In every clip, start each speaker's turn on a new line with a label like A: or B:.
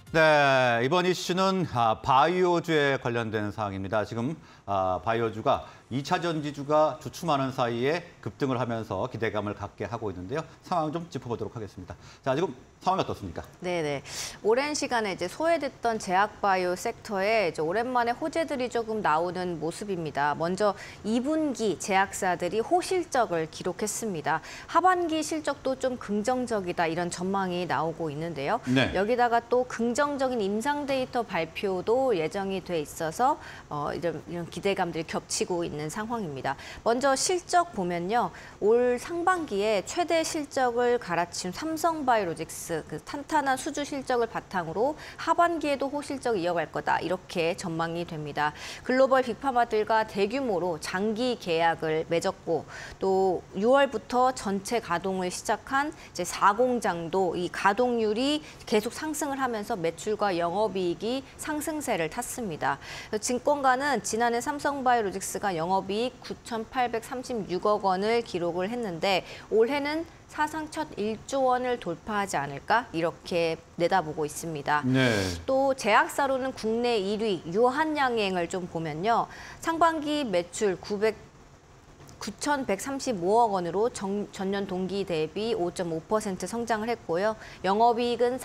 A: 네, 이번 이슈는 바이오주에 관련된 사항입니다. 지금 바이오주가 2차 전지주가 주춤하는 사이에 급등을 하면서 기대감을 갖게 하고 있는데요. 상황 좀 짚어보도록 하겠습니다. 자, 지금 상황이 어떻습니까?
B: 네네. 오랜 시간에 이제 소외됐던 제약바이오 섹터에 이제 오랜만에 호재들이 조금 나오는 모습입니다. 먼저 2분기 제약사들이 호실적을 기록했습니다. 하반기 실적도 좀 긍정적이다 이런 전망이 나오고 있는데요.
A: 네.
B: 여기다가 또 긍정적인 임상 데이터 발표도 예정이 돼 있어서 이런 기대감들이 겹치고 있는 상황입니다. 먼저 실적 보면요. 올 상반기에 최대 실적을 갈아치운 삼성바이오로직스 그 탄탄한 수주 실적을 바탕으로 하반기에도 호실적을 이어갈 거다. 이렇게 전망이 됩니다. 글로벌 빅파마들과 대규모로 장기 계약을 맺었고 또 6월부터 전체 가동을 시작한 이제 4공장도 이 가동률이 계속 상승을 하면서 매출과 영업이익이 상승세를 탔습니다. 증권가는 지난해 삼성바이오로직스가 영업이익 9,836억 원을 기록을 했는데 올해는 사상 첫 1조 원을 돌파하지 않을까 이렇게 내다보고 있습니다.
A: 네.
B: 또 제약사로는 국내 1위 유한양행을 좀 보면요. 상반기 매출 9,135억 원으로 전년 동기 대비 5.5% 성장을 했고요. 영업이익은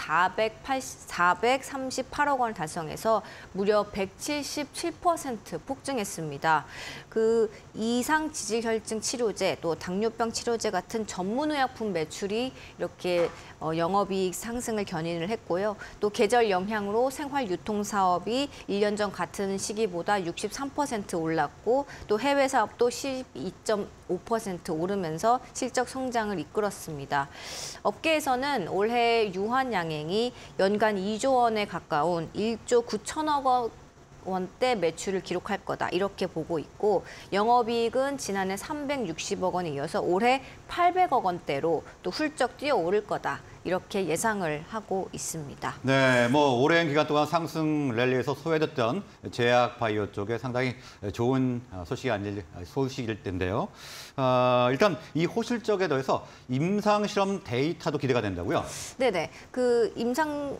B: 438억 원을 달성해서 무려 177% 폭증했습니다. 그 이상 지질혈증 치료제, 또 당뇨병 치료제 같은 전문의약품 매출이 이렇게 영업이익 상승을 견인을 했고요. 또 계절 영향으로 생활유통 사업이 1년 전 같은 시기보다 63% 올랐고 또 해외 사업도 12.5% 오르면서 실적 성장을 이끌었습니다. 업계에서는 올해 유한양행이 연간 2조 원에 가까운 1조 9천억 원대 매출을 기록할 거다 이렇게 보고 있고 영업이익은 지난해 360억 원에 이어서 올해 800억 원대로 또 훌쩍 뛰어오를 거다 이렇게 예상을 하고 있습니다.
A: 네, 뭐 오랜 기간 동안 상승 랠리에서 소외됐던 제약 바이오 쪽에 상당히 좋은 소식일 텐데요. 일단 이 호실적에 더해서 임상 실험 데이터도 기대가 된다고요?
B: 네네, 그 임상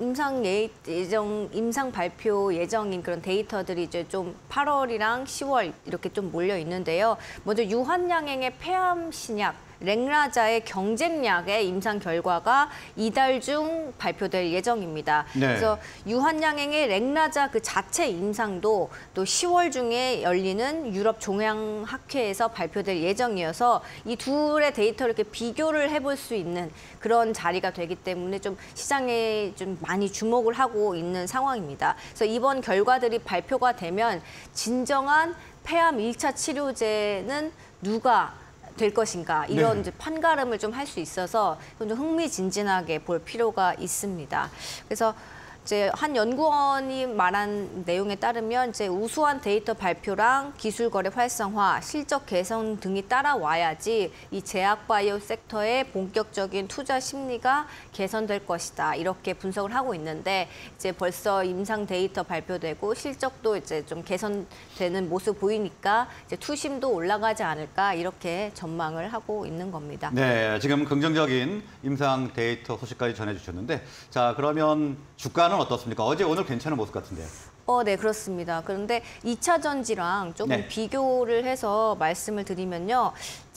B: 발표 예정인 그런 데이터들이 이제 좀 8월이랑 10월 이렇게 좀 몰려 있는데요. 먼저 유한양행의 폐암 신약 렉라자의 경쟁약의 임상 결과가 이달 중 발표될 예정입니다.
A: 네.
B: 그래서 유한양행의 렉라자 그 자체 임상도 또 10월 중에 열리는 유럽 종양학회에서 발표될 예정이어서 이 둘의 데이터를 이렇게 비교를 해볼 수 있는 그런 자리가 되기 때문에 좀 시장에 좀 많이 주목을 하고 있는 상황입니다. 그래서 이번 결과들이 발표가 되면 진정한 폐암 1차 치료제는 누가 될 것인가 이런 이제 판가름을 좀 할 수 있어서 좀 흥미진진하게 볼 필요가 있습니다. 그래서 이제 한 연구원이 말한 내용에 따르면 이제 우수한 데이터 발표랑 기술 거래 활성화, 실적 개선 등이 따라와야지 이 제약 바이오 섹터의 본격적인 투자 심리가 개선될 것이다. 이렇게 분석을 하고 있는데 이제 벌써 임상 데이터 발표되고 실적도 이제 좀 개선되는 모습 보이니까 이제 투심도 올라가지 않을까 이렇게 전망을 하고 있는 겁니다.
A: 네, 지금 긍정적인 임상 데이터 소식까지 전해주셨는데 자, 그러면 주가는 어떻습니까? 어제 오늘 괜찮은 모습 같은데요.
B: 네, 그렇습니다. 그런데 2차 전지랑 조금
A: 네.
B: 비교를 해서 말씀을 드리면요.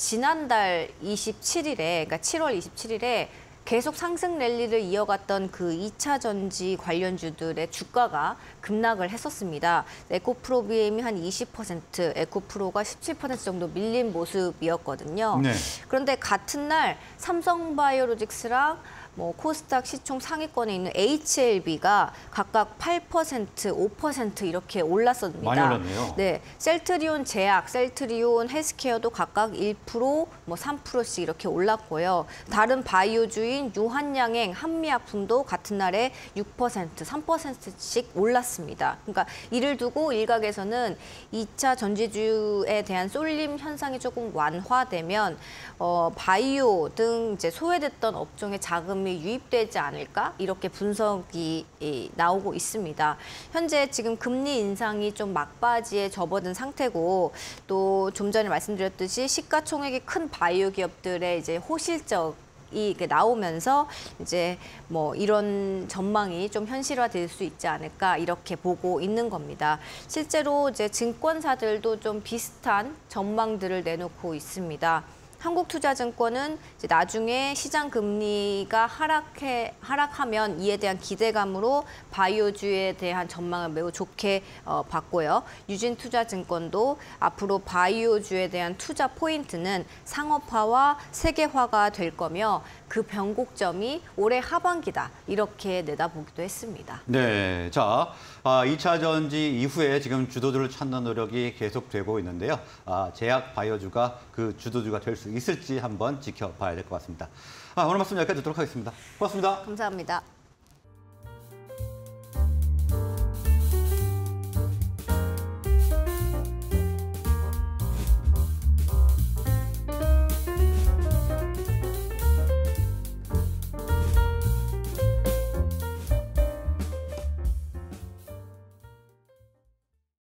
B: 지난달 27일에, 그러니까 7월 27일에 계속 상승 랠리를 이어갔던 그 2차 전지 관련주들의 주가가 급락을 했었습니다. 에코프로비엠이 한 20%, 에코프로가 17% 정도 밀린 모습이었거든요.
A: 네.
B: 그런데 같은 날 삼성바이오로직스랑 코스닥 시총 상위권에 있는 HLB가 각각 8%, 5% 이렇게 올랐습니다.
A: 많이 올랐네요.
B: 네, 셀트리온 제약, 셀트리온 헬스케어도 각각 1%, 3%씩 이렇게 올랐고요. 다른 바이오주인 유한양행, 한미약품도 같은 날에 6%, 3%씩 올랐습니다. 그러니까 이를 두고 일각에서는 2차 전지주에 대한 쏠림 현상이 조금 완화되면 바이오 등 이제 소외됐던 업종의 자금이 유입되지 않을까 이렇게 분석이 나오고 있습니다. 현재 지금 금리 인상이 좀 막바지에 접어든 상태고 또 좀 전에 말씀드렸듯이 시가총액이 큰 바이오 기업들의 이제 호실적 이렇게 나오면서 이제 뭐 이런 전망이 좀 현실화될 수 있지 않을까 이렇게 보고 있는 겁니다. 실제로 이제 증권사들도 좀 비슷한 전망들을 내놓고 있습니다. 한국투자증권은 이제 나중에 시장 금리가 하락하면 이에 대한 기대감으로 바이오주에 대한 전망을 매우 좋게 봤고요. 유진투자증권도 앞으로 바이오주에 대한 투자 포인트는 상업화와 세계화가 될 거며 그 변곡점이 올해 하반기다 이렇게 내다보기도 했습니다.
A: 네, 자, 2차 전지 이후에 지금 주도주를 찾는 노력이 계속되고 있는데요. 제약 바이오주가 그 주도주가 될 수 있을지 한번 지켜봐야 될 것 같습니다. 오늘 말씀 여기까지 듣도록 하겠습니다. 고맙습니다.
B: 감사합니다.